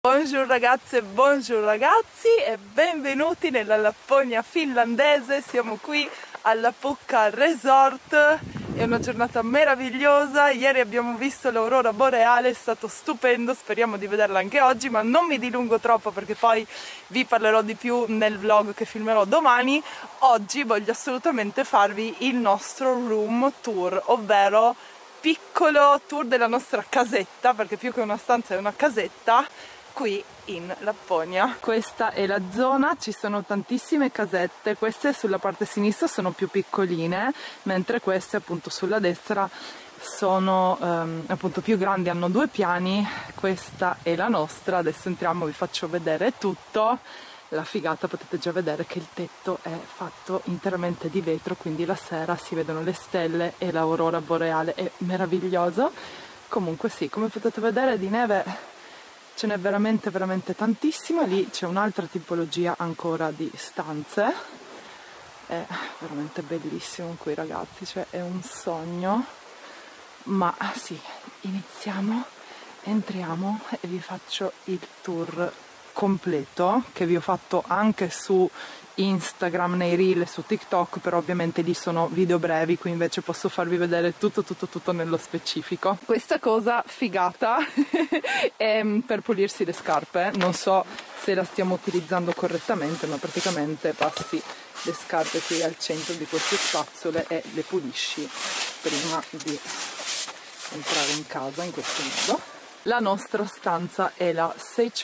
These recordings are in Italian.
Buongiorno ragazze, buongiorno ragazzi e benvenuti nella Lapponia finlandese. Siamo qui alla Pukka Resort, è una giornata meravigliosa. Ieri abbiamo visto l'aurora boreale, è stato stupendo, speriamo di vederla anche oggi, ma non mi dilungo troppo perché poi vi parlerò di più nel vlog che filmerò domani. Oggi voglio assolutamente farvi il nostro room tour, ovvero piccolo tour della nostra casetta, perché più che una stanza è una casetta qui in Lapponia. Questa è la zona, ci sono tantissime casette, queste sulla parte sinistra sono più piccoline, mentre queste appunto sulla destra sono appunto più grandi, hanno 2 piani. Questa è la nostra, adesso entriamo, vi faccio vedere tutto. La figata, potete già vedere che il tetto è fatto interamente di vetro, quindi la sera si vedono le stelle e l'aurora boreale, è meraviglioso. Comunque sì, come potete vedere di neve ce n'è veramente tantissima. Lì c'è un'altra tipologia ancora di stanze, è veramente bellissimo qui ragazzi, cioè è un sogno. Ma sì, iniziamo, entriamo e vi faccio il tour completo che vi ho fatto anche su Instagram, nei reel e su TikTok, però ovviamente lì sono video brevi, qui invece posso farvi vedere tutto nello specifico. Questa cosa figata è per pulirsi le scarpe, non so se la stiamo utilizzando correttamente, ma praticamente passi le scarpe qui al centro di queste spazzole e le pulisci prima di entrare in casa in questo modo. La nostra stanza è la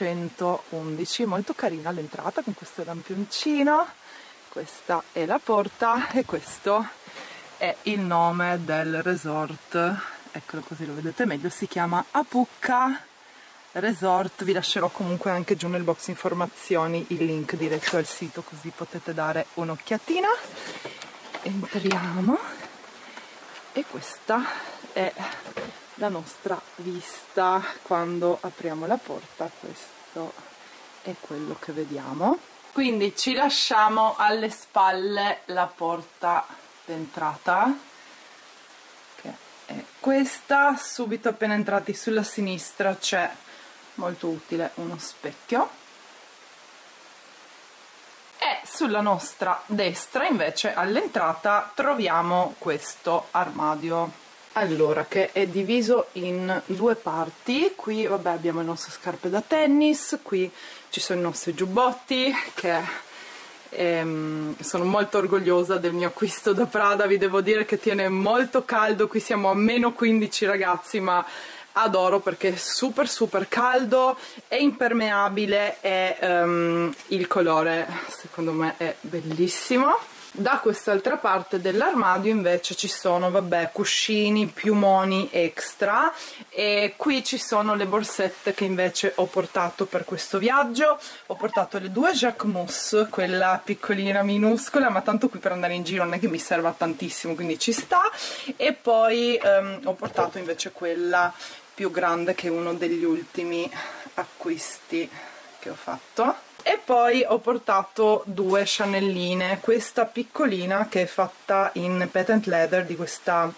611, molto carina l'entrata con questo lampioncino. Questa è la porta e questo è il nome del resort, eccolo così lo vedete meglio, si chiama Pukka Resort. Vi lascerò comunque anche giù nel box informazioni il link diretto al sito, così potete dare un'occhiatina. Entriamo e questa è la nostra vista quando apriamo la porta. Questo è quello che vediamo. Quindi ci lasciamo alle spalle la porta d'entrata, che è questa. Subito appena entrati sulla sinistra c'è, molto utile, uno specchio, e sulla nostra destra invece all'entrata troviamo questo armadio. Allora, che è diviso in 2 parti. Qui vabbè abbiamo le nostre scarpe da tennis, qui ci sono i nostri giubbotti, che sono molto orgogliosa del mio acquisto da Prada. Vi devo dire che tiene molto caldo, qui siamo a -15 ragazzi, ma adoro perché è super caldo, è impermeabile e il colore secondo me è bellissimo. Da quest'altra parte dell'armadio invece ci sono, vabbè, cuscini, piumoni extra, e qui ci sono le borsette che invece ho portato per questo viaggio. Ho portato le 2 Jacquemus, quella piccolina minuscola, ma tanto qui per andare in giro non è che mi serva tantissimo, quindi ci sta. E poi ho portato invece quella più grande, che è uno degli ultimi acquisti che ho fatto. E poi ho portato 2 Chanelline, questa piccolina che è fatta in patent leather, di questa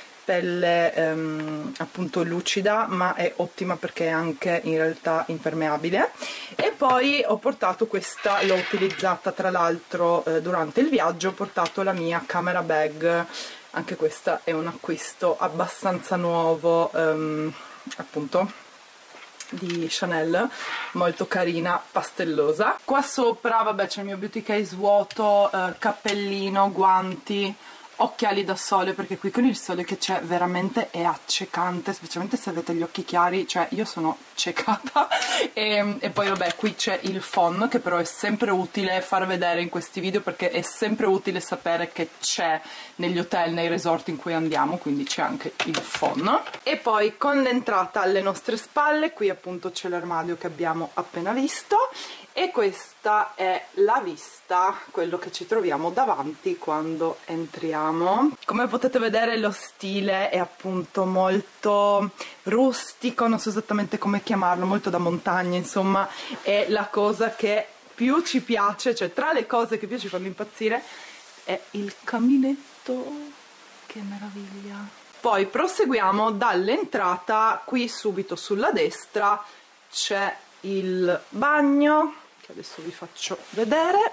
pelle appunto lucida, ma è ottima perché è anche in realtà impermeabile. E poi ho portato questa, l'ho utilizzata tra l'altro durante il viaggio, ho portato la mia camera bag, anche questa è un acquisto abbastanza nuovo, appunto di Chanel, molto carina, pastellosa. Qua sopra vabbè c'è il mio beauty case vuoto, cappellino, guanti, occhiali da sole, perché qui con il sole che c'è veramente è accecante, specialmente se avete gli occhi chiari, cioè io sono ciecata. E poi vabbè qui c'è il phon, che però è sempre utile far vedere in questi video, perché è sempre utile sapere che c'è negli hotel, nei resort in cui andiamo, quindi c'è anche il phon. E poi con l'entrata alle nostre spalle qui appunto c'è l'armadio che abbiamo appena visto, e questa è la vista, quello che ci troviamo davanti quando entriamo. Come potete vedere lo stile è appunto molto rustico, non so esattamente come chiamarlo, molto da montagna, insomma è la cosa che più ci piace, cioè tra le cose che più ci fanno impazzire è il caminetto, che meraviglia. Poi proseguiamo dall'entrata, qui subito sulla destra c'è il bagno, che adesso vi faccio vedere.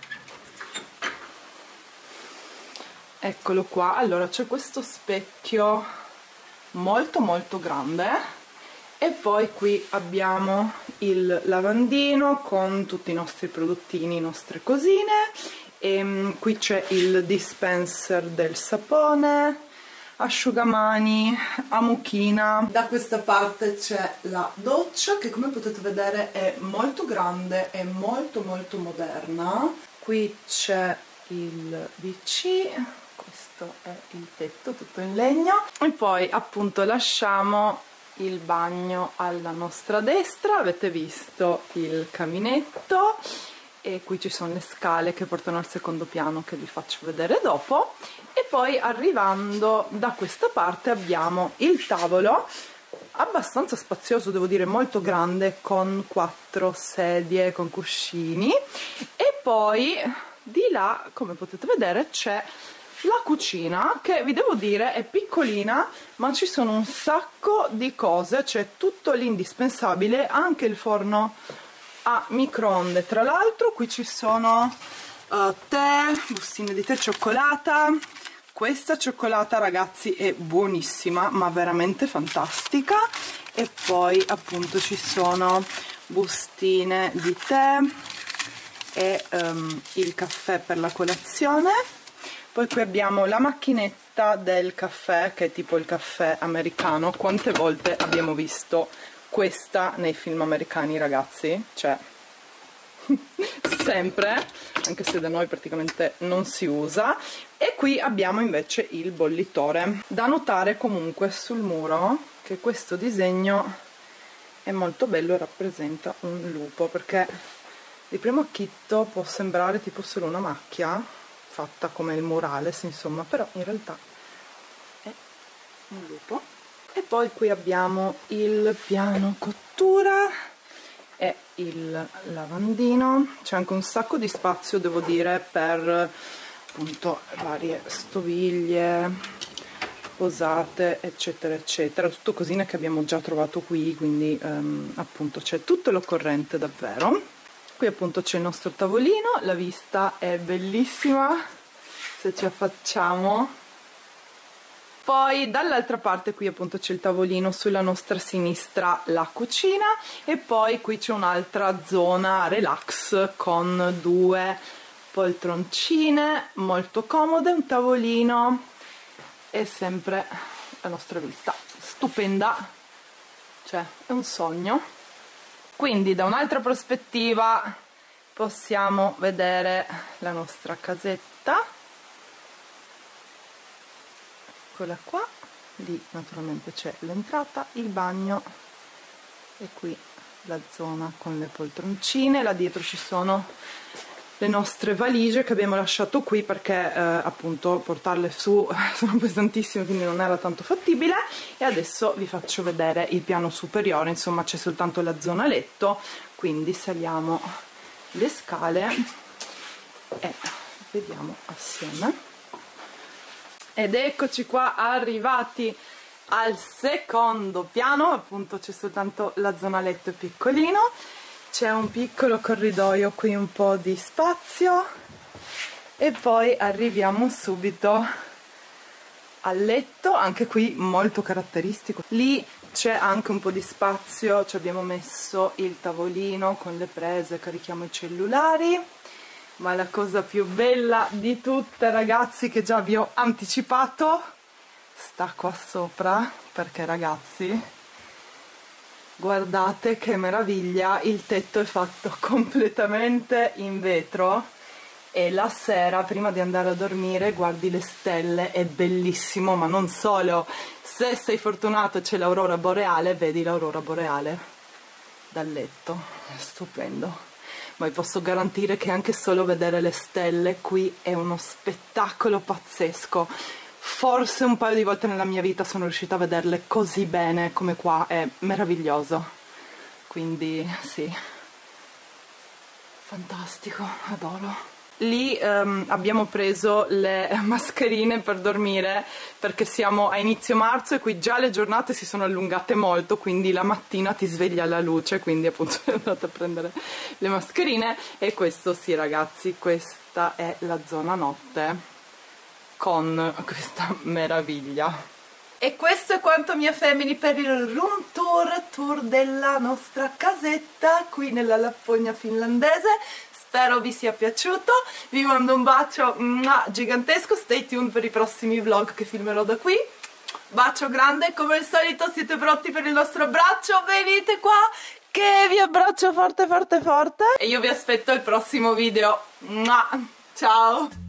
Eccolo qua. Allora c'è questo specchio molto molto grande e poi qui abbiamo il lavandino con tutti i nostri prodottini, nostre cosine, e qui c'è il dispenser del sapone, asciugamani, a mucchina. Da questa parte c'è la doccia che, come potete vedere, è molto grande e molto molto moderna. Qui c'è il WC, questo è il tetto tutto in legno, e poi appunto lasciamo il bagno alla nostra destra. Avete visto il caminetto e qui ci sono le scale che portano al secondo piano, che vi faccio vedere dopo. E poi arrivando da questa parte abbiamo il tavolo, abbastanza spazioso, devo dire, molto grande, con 4 sedie con cuscini. E poi di là, come potete vedere, c'è la cucina, che vi devo dire è piccolina, ma ci sono un sacco di cose, c'è tutto l'indispensabile, anche il forno a microonde. Tra l'altro qui ci sono tè, bustine di tè, cioccolata. Questa cioccolata, ragazzi, è buonissima, ma veramente fantastica. E poi appunto ci sono bustine di tè e il caffè per la colazione. Poi qui abbiamo la macchinetta del caffè, che è tipo il caffè americano. Quante volte abbiamo visto questa nei film americani, ragazzi? Cioè, sempre, anche se da noi praticamente non si usa. E qui abbiamo invece il bollitore. Da notare comunque sul muro che questo disegno è molto bello, rappresenta un lupo, perché di primo acchito può sembrare tipo solo una macchia fatta come il murales, insomma, però in realtà è un lupo. E poi qui abbiamo il piano cottura e il lavandino. C'è anche un sacco di spazio, devo dire, per appunto varie stoviglie, posate, eccetera eccetera, tutto cosine che abbiamo già trovato qui, quindi appunto c'è tutto l'occorrente davvero. Qui appunto c'è il nostro tavolino, la vista è bellissima se ci affacciamo. Poi dall'altra parte qui appunto c'è il tavolino, sulla nostra sinistra la cucina, e poi qui c'è un'altra zona relax con 2 poltroncine molto comode, un tavolino e sempre la nostra vista stupenda, cioè è un sogno. Quindi da un'altra prospettiva possiamo vedere la nostra casetta, eccola qua. Lì naturalmente c'è l'entrata, il bagno e qui la zona con le poltroncine. Là dietro ci sono le nostre valigie che abbiamo lasciato qui perché appunto portarle su sono pesantissime, quindi non era tanto fattibile. E adesso vi faccio vedere il piano superiore, insomma c'è soltanto la zona letto, quindi saliamo le scale e vediamo assieme. Ed eccoci qua arrivati al secondo piano, appunto c'è soltanto la zona letto, è piccolino. C'è un piccolo corridoio qui, un po' di spazio, e poi arriviamo subito al letto, anche qui molto caratteristico. Lì c'è anche un po' di spazio, ci abbiamo messo il tavolino con le prese, carichiamo i cellulari. Ma la cosa più bella di tutte, ragazzi, che già vi ho anticipato, sta qua sopra, perché ragazzi, guardate che meraviglia, il tetto è fatto completamente in vetro e la sera prima di andare a dormire guardi le stelle, è bellissimo. Ma non solo, se sei fortunato e c'è l'aurora boreale, vedi l'aurora boreale dal letto, è stupendo. Ma vi posso garantire che anche solo vedere le stelle qui è uno spettacolo pazzesco. Forse un paio di volte nella mia vita sono riuscita a vederle così bene come qua, è meraviglioso. Quindi sì, fantastico, adoro. lì abbiamo preso le mascherine per dormire perché siamo a inizio marzo e qui già le giornate si sono allungate molto, quindi la mattina ti sveglia alla luce, quindi appunto sono andata a prendere le mascherine. E questo sì ragazzi, questa è la zona notte con questa meraviglia. E questo è quanto mia family per il room tour della nostra casetta qui nella Lapponia finlandese. Spero vi sia piaciuto, vi mando un bacio gigantesco, stay tuned per i prossimi vlog che filmerò da qui. Bacio grande, come al solito siete pronti per il nostro abbraccio? Venite qua che vi abbraccio forte forte forte e io vi aspetto al prossimo video. Ciao!